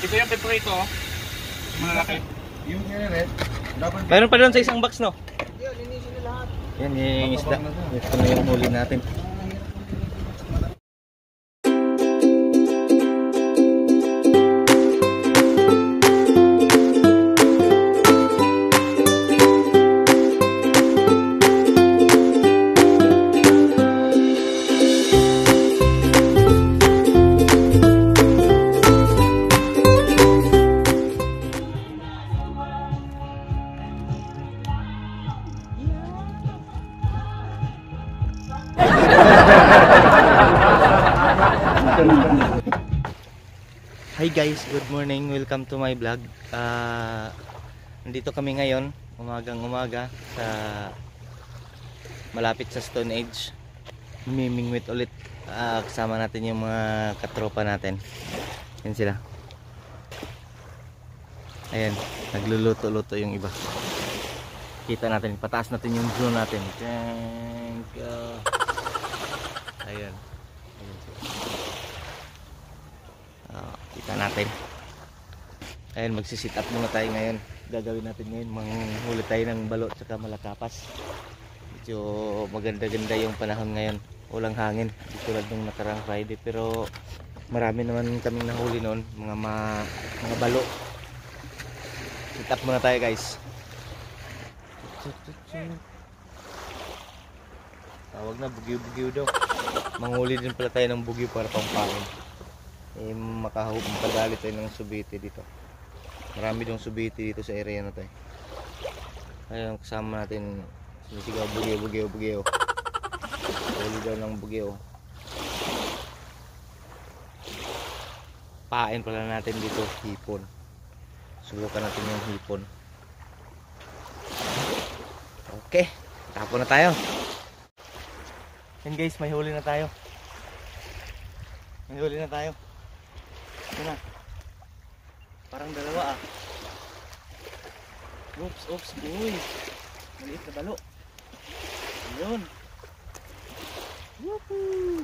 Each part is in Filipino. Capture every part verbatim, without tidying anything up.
Ito yung peprito. Malaki. Yung red, dapat Meron pa doon sa isang box, no? yun, linisin na lahat. Yan yung isda. Ito na yung huli natin. Hi guys, good morning. Welcome to my vlog. Uh, nandito kami ngayon, umagang umaga sa malapit sa Stone Age. Mimingwit ulit. Uh, kasama natin yung mga katropa natin. Yan sila. Ayan, nagluluto-luto yung iba. Kita natin, pataas natin yung drone natin. Thank you. Ayan. Uh, kita natin. Ayan, magsisit up muna tayo ngayon. Gagawin natin ngayon, manghuli tayo ng balot at malakapas. Medyo maganda-ganda yung panahon ngayon. Walang hangin, di tulad nung nakarang Friday. Pero marami naman kaming nahuli noon, mga, ma, mga balo. Sit up muna tayo guys. Tawag na, bugiw-bugiw daw. Manghuli din pala tayo ng bugiw para pampangin. Eh, makahawag makadali tayo ng subiti dito. Marami dong subiti dito sa area na tayo. Ayun, kasama natin sinisigaw bugiw, bugiw, bugiw. Huli daw ng bugiw. Pain pala natin dito, hipon. Subukan natin yung hipon. Okay, tapon na tayo. Yan guys, may huli na tayo. May huli na tayo. Ito na. Parang dalawa ah. Oops, oops, uy. Maliit na balo. Ayun. Woohoo!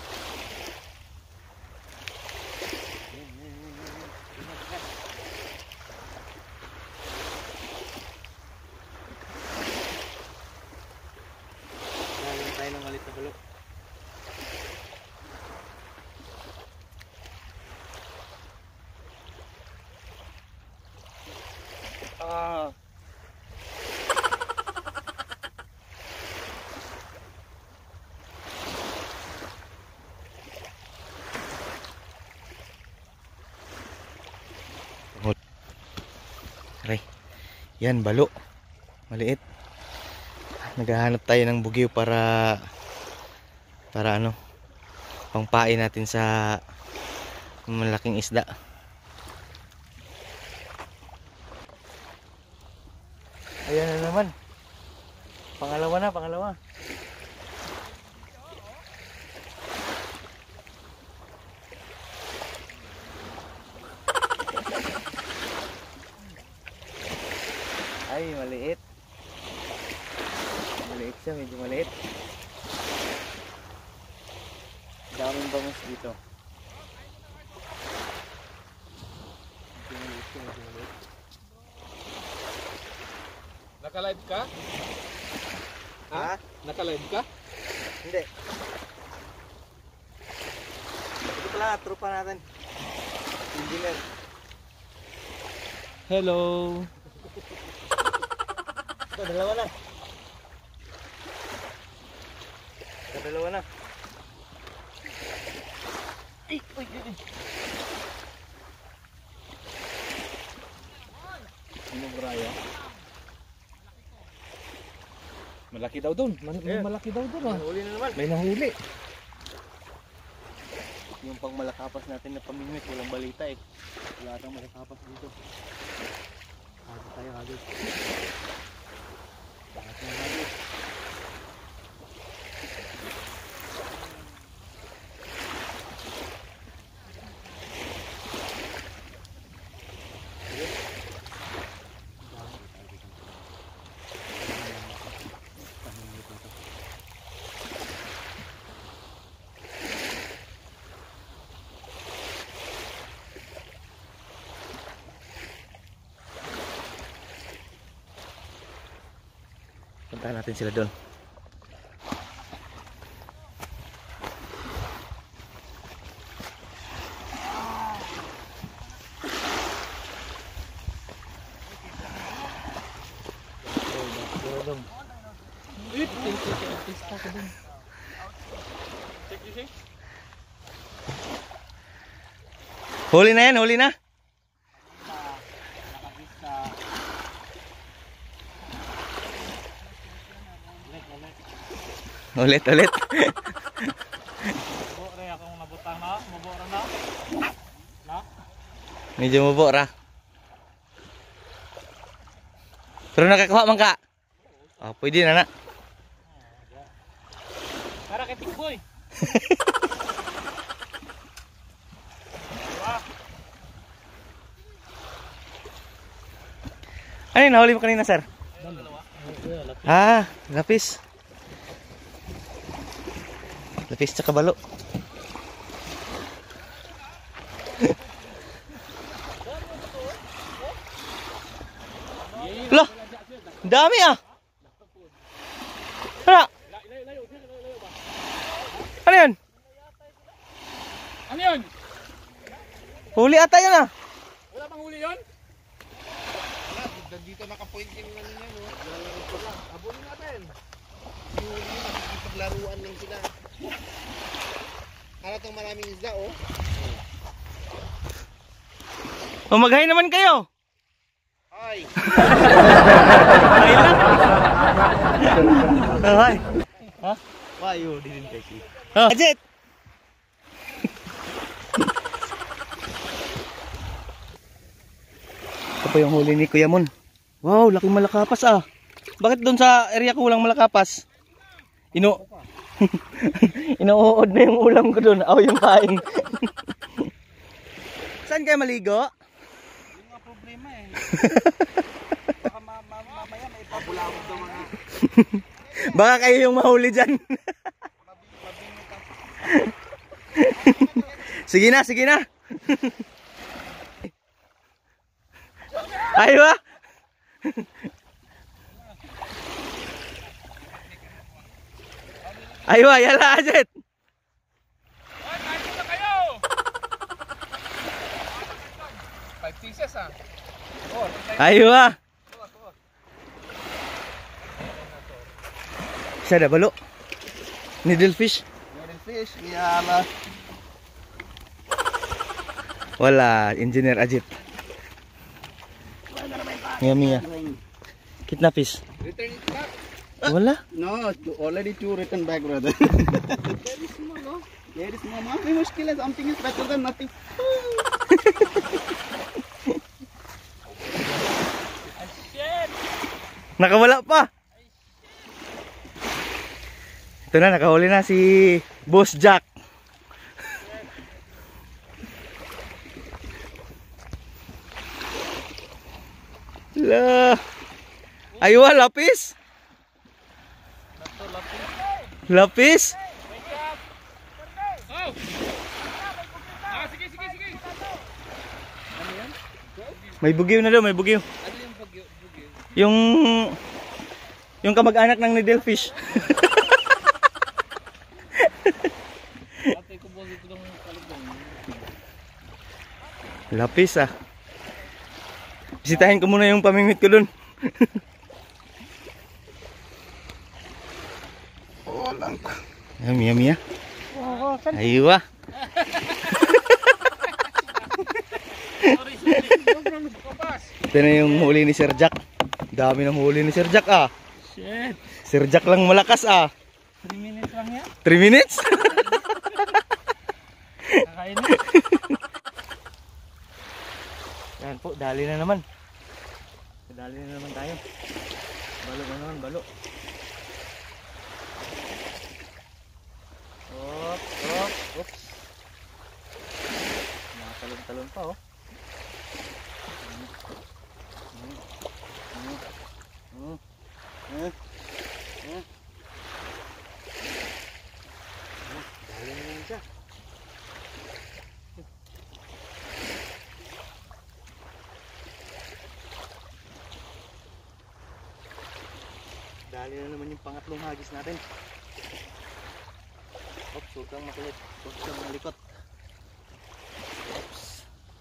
Lalagyan tayo ng maliit na balo. Ah. Aray. Yan, balo. Maliit. Naghahanap tayo ng bugiw para para ano, pangpain natin sa malaking isda. Ayan na naman. Pangalawa na, pangalawa. Ay, maliit. Maliit siya, medyo maliit. Daming bangus dito. Medyo maliit siya, medyo maliit. Naka-live ka? Ha? Ha? Naka-live ka? Hindi. Ito pala, tropa natin. Engineer. Hello. Ito, dalawa na. Ito, dalawa na. Ay, uy, uy, uy. Ano Braya? Malaki daw doon. Man Yeah. Malaki daw doon ah. Nahuli na naman. May nahuli. Yung pang malakapas natin na pamingwit, walang balita eh. Wala atang malakapas dito. Hagis tayo, hagis. Bakit na hagis? Puntahan natin sila doon. Huli na yan, huli na. Ulit, ulit. Medyo mabora. Pero nakakuha man ka? Oh, pwede na na. Para kay Tikboy. Ano yung nahuli mo kanina, sir? Ah, lapis. Lapis tsaka balo. Loh, dami ah. Ano? Ano yun? Ano yun? Huli ata yun ah. Wala bang huli yun? Dito nakapoint yung ano niya, no? Lalaro ko lang. Abulin natin. Yung nakikipaglaruan lang sila. Halatang maraming isda, oh. O maghay naman kayo. Ay! Ay lang. Ay. Ha? Why you didn't take it? Oh, Ajit. Ito po yung huli ni Kuya Mon. Wow, laking malakapas ah. Bakit doon sa area ko walang malakapas? Ino Inuud na yung ulam ko doon. Aw yung kain. Saan kayo maligo? Yung nga problema eh. Baka ma ma mamaya may pabulawag daw mga... Baka kayo yung mahuli dyan. Sige na, sige na. Ayaw ah. Ayaw ah, yala Ajit. Kain na kayo! Five pieces ah. Ayaw ah. Siya na balo. Needlefish. Fish, we have uh, Wala, Engineer Ajit. Yummy ah. Kitna fish? Return it back. Wala. no, already two written back, brother. Very small, no? Very small. Mami, mushkil hai. Something is better than nothing. Nakawala pa. Ito na, nakahuli na si Boss Jack. La. Aywa, lapis. Lapis. Oh! Ah, sige, sige, sige. May bugiw na daw, may bugiw. Ano yung bugyo? Bugyo? Yung yung kamag-anak ng needlefish. Ate ko po dito ng kalugong. Lapis ah. Bisitahin ko muna yung pamimit ko dun. Oh, lang. Yummy, yummy ah. Aywa. Sorry, sorry. Kompas. Ito na yung huli ni Sir Jack. Dami ng huli ni Sir Jack ah. Shit. Sir Jack lang malakas ah. three minutes lang yan. three minutes? Kakain na. Yan po, dali na naman. Dali na naman tayo. Balo na naman, balo. Op, op, oops. Nakatalon-talon pa oh. Hmm. Hmm. Hmm. Hmm. Dali na naman siya. Dali na naman yung pangatlong hagis natin. Oops, huwag kang makulit. Huwag kang malikot. Oops.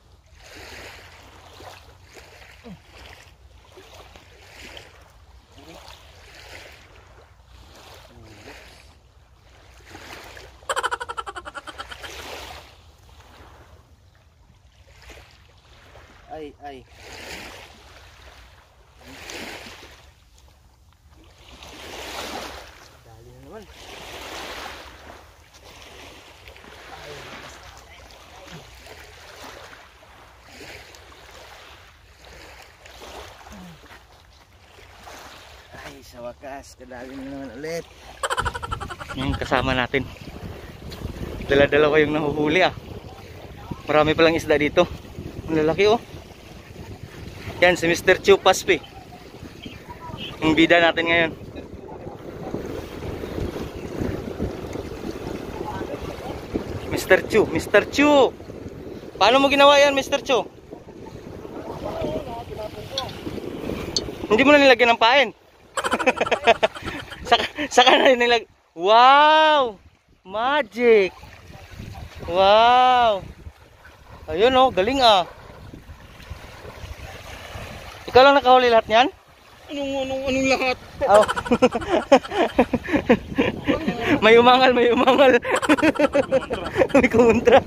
Ay, ay. Dali na naman. Ay, sa wakas, kadali na naman ulit. Yung kasama natin. Dala-dala ko yung nahuhuli ah. Marami palang isda dito. Ang lalaki oh. Yan si Mister Chu Paspi. Yung bida natin ngayon. Mister Chu, Mister Chu. Paano mo ginawa yan, Mister Chu? Hindi mo na nilagyan ng pain. saka, saka na nilag. Wow! Magic. Wow. Ayun oh, galing ah. Ikaw lang nakahuli lahat niyan? Anong, anong, anong lahat? Oh. May umangal, may umangal. May kumontra.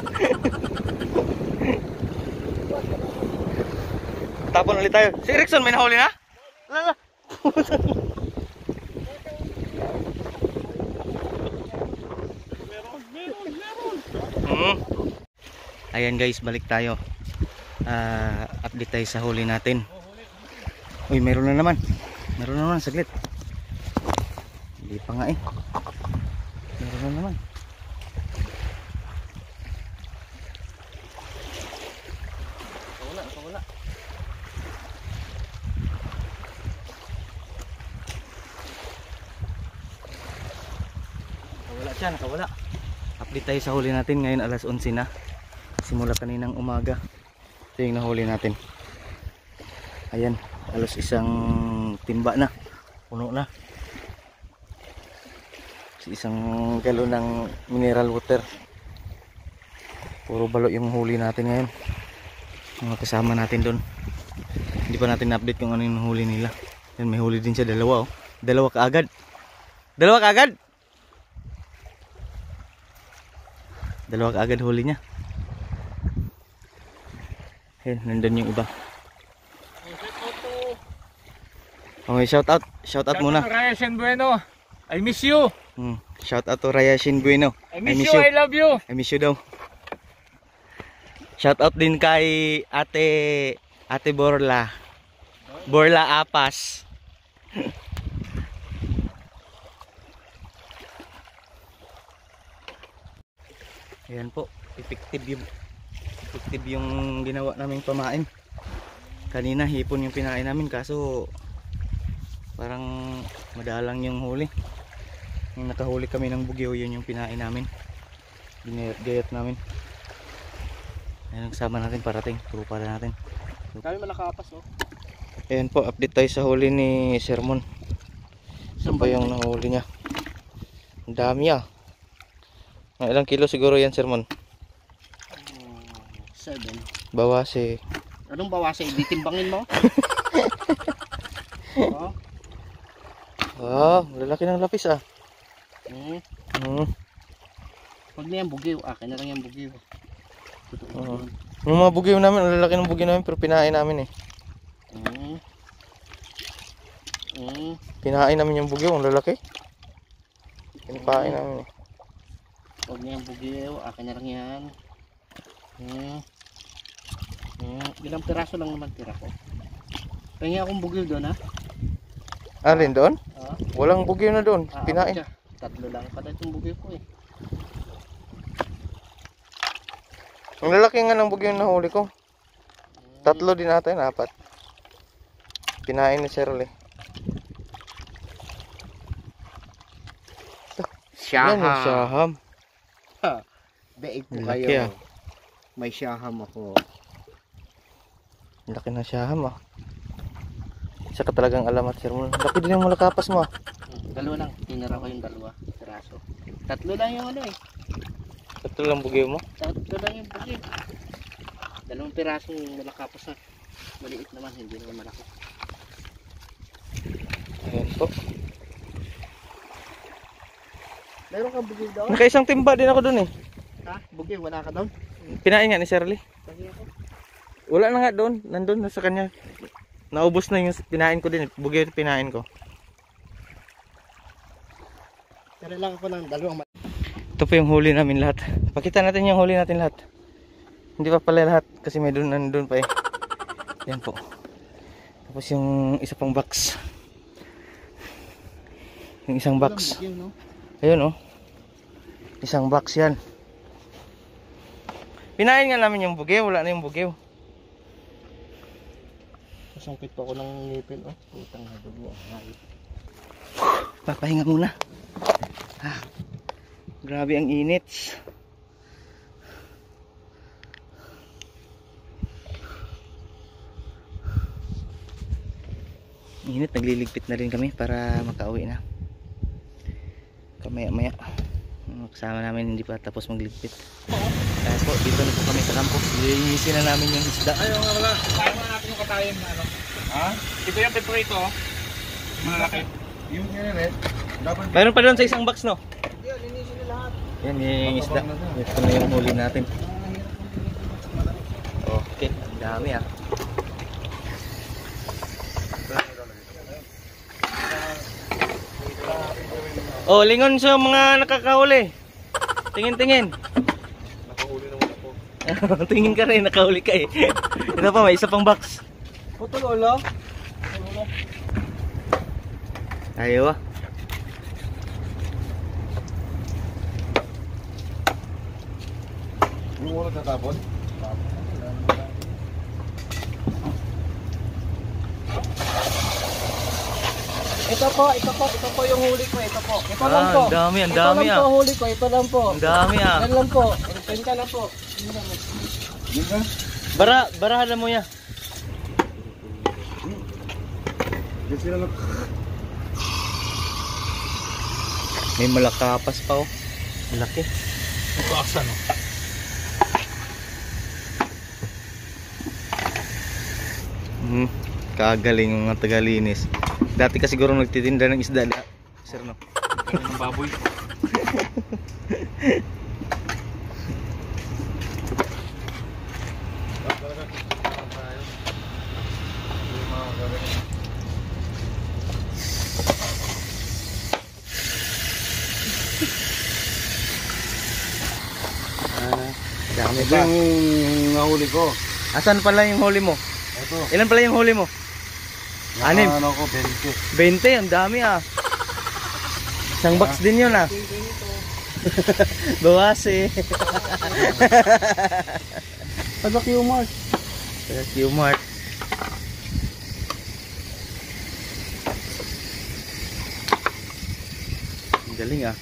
Tapon ulit tayo. Si Erickson, may nahuli na? Lala. Meron, meron, meron. Hmm. Ayan guys, balik tayo. Uh, update tayo sa huli natin. Uy, meron na naman. Meron na naman, saglit. Hindi pa nga eh. Meron na naman. Kawala, kawala. Kawala siya, nakawala. Update tayo sa huli natin ngayon alas onse na. Simula kaninang umaga. Ito yung nahuli natin. Ayan, halos isang timba na. Puno na. Isang galon ng mineral water. Puro balo yung huli natin ngayon. Mga kasama natin doon. Hindi pa natin na-update kung ano yung huli nila. Yan, may huli din siya, dalawa oh. Dalawa kaagad. Dalawa kaagad. Dalawa kaagad huli niya. Ayan, nandun yung iba. Okay, shout out. Shout out muna. Raya Shen Bueno. I miss you. Hmm. Shout out to Raya Shin Bueno. I miss, I miss you, you, I love you. I miss you daw. Shout out din kay Ate Ate Borla. Borla Apas. Ayan po, effective yung effective yung ginawa naming pamain. Kanina hipon yung pinain namin kaso parang madalang yung huli. Yung nakahuli kami ng bugyo, yun yung pinain namin. Ginayat-gayat namin. Ayan, kasama natin parating, trupa na natin. Kami malakapas oh. Ayan po, update tayo sa huli ni Sermon. Saan pa yung nahuli niya? Ang dami ah. Mga ilang kilo siguro yan, Sermon? Seven. Bawase. Anong bawase? Ditimbangin mo? Oh. Wow, lalaki ng lapis ah. Hmm. Hmm. Huwag na yan bugiw. Akin na lang yan bugiw. Uh, yung mga bugyo namin, ang lalaki ng bugyo namin pero pinain namin eh. Hmm. Hmm. Pinain namin yung bugyo, ang lalaki. Pinapain hmm. namin eh. Huwag na yan bugiw. Akin na lang yan. Hmm. Hmm. Ilang piraso lang naman tira ko. Pahingi akong bugiw doon ha. Alin doon? Ah. Walang bugyo na doon, Ah, pinain. siya. Tatlo lang pala itong bugiw ko eh. Ang lalaki nga ng bugyo na huli ko. Tatlo din natin, apat. Pinain ni Cheryl eh. Yan yung syaham. Ha. Daig ko Laki, kayo. ah. May syaham ako. Laki ng syaham ah. Siya ka talagang alamat, sir mo. Laki din yung malakapas mo ah. Hmm, Dalawa lang. Tinira ko yung dalawa. Piraso. Tatlo lang yung ano eh. Ito lang bugyo mo. Tatlo lang yung bugi. Dalawang piraso yung malakapas na. Maliit naman, hindi naman malaki. Ayan po. Meron kang bugi doon? Nakaisang timba din ako dun eh. Ha? Bugi, wala ka doon? Pinain nga ni Shirley. Lagi ako. Wala na nga doon. Nandun na sa kanya. Naubos na yung pinain ko din. Bugyo yung pinain ko. Pero lang ako ng dalawang. Ito po yung huli namin lahat. Pakita natin yung huli natin lahat. Hindi pa pala lahat kasi may doon nandun pa eh. Yan po. Tapos yung isa pang box. Yung isang box. Bugi, no? Ayun oh. Isang box yan. Pinain nga namin yung bugyo. Wala na yung bugyo. Masungkit pa ako ng ngipin. Oh, putang na dugo. Papahinga muna. Ah, grabe ang init. Init, nagliligpit na rin kami para makauwi na. Kamaya maya. Kasama namin hindi pa tapos magligpit. Kaya po, dito na po kami sa kampo. Lilinisin na namin yung isda. Ayaw nga wala. Kaya mo natin yung katayin na ano. Ha? Ito yung peprito oh. Malaki. Yung red, dapat Mayroon pa doon sa isang box, no? Yan, linisin na lahat. Yan yung isda. Ito na yung huli natin. Okay, ang dami ah. Oh, lingon sa mga nakakahuli. Tingin-tingin. nakahuli naman ako. Tingin ka rin, nakahuli ka eh. Ito pa, may isa pang box. Putol ulo. Ayaw ah. Yung ulo tatapon? Ito po, ito po, ito po yung huli ko, ito po. Ito lang Ah, po. ang dami, ang ito dami lang ah. po huli ko, ito lang po. Ang dami ah. Yan lang po. Renta na po. Yun ka? Bara, barahan mo ya. Diyan sila lang. May malakapas pa oh. Malaki. Asa no? Hmm, kagaling yung mga tagalinis. Dati kasi siguro nagtitinda ng isda na. Sir no. Ng baboy. Ah, dami Ito pa. yung nahuli ko. Asan pala yung huli mo? Ito. Ilan pala yung huli mo? Anim. Ano ko, twenty. twenty, ang dami ah. Isang box din yun ah. Bawas eh. Taga Q-Mart. Sa Q-Mart. Ang galing ah.